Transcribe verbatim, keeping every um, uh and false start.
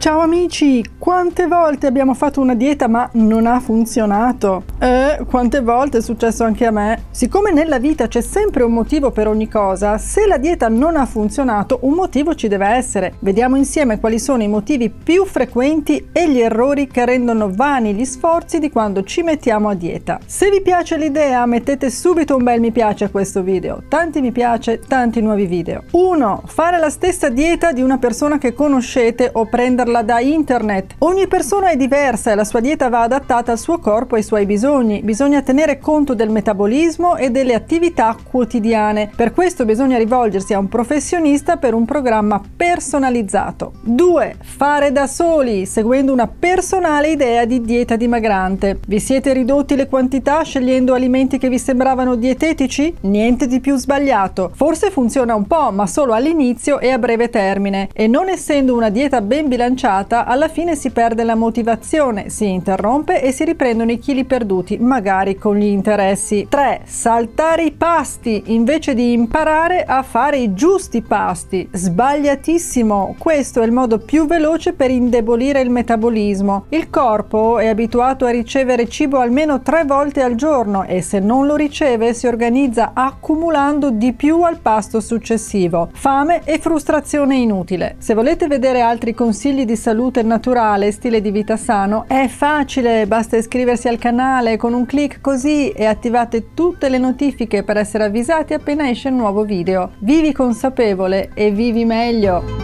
Ciao amici, quante volte abbiamo fatto una dieta ma non ha funzionato? Eh, quante volte è successo anche a me? Siccome nella vita c'è sempre un motivo per ogni cosa, se la dieta non ha funzionato, un motivo ci deve essere. Vediamo insieme quali sono i motivi più frequenti e gli errori che rendono vani gli sforzi di quando ci mettiamo a dieta. Se vi piace l'idea, mettete subito un bel mi piace a questo video. Tanti mi piace, tanti nuovi video. uno. Fare la stessa dieta di una persona che conoscete o prenderla da internet. Ogni persona è diversa e la sua dieta va adattata al suo corpo e ai suoi bisogni. Bisogna tenere conto del metabolismo e delle attività quotidiane. Per questo bisogna rivolgersi a un professionista per un programma personalizzato. due. Fare da soli, seguendo una personale idea di dieta dimagrante. Vi siete ridotti le quantità scegliendo alimenti che vi sembravano dietetici? Niente di più sbagliato. Forse funziona un po', ma solo all'inizio e a breve termine. E non essendo una dieta ben bilanciata, alla fine si perde la motivazione, si interrompe e si riprendono i chili perduti, magari con gli interessi. tre. Saltare i pasti invece di imparare a fare i giusti pasti. Sbagliatissimo! Questo è il modo più veloce per indebolire il metabolismo. Il corpo è abituato a ricevere cibo almeno tre volte al giorno e se non lo riceve si organizza accumulando di più al pasto successivo. Fame e frustrazione inutile. Se volete vedere altri consigli di salute naturale e stile di vita sano, è facile, basta iscriversi al canale con un clic così e attivate tutte le notifiche per essere avvisati appena esce un nuovo video. Vivi consapevole e vivi meglio!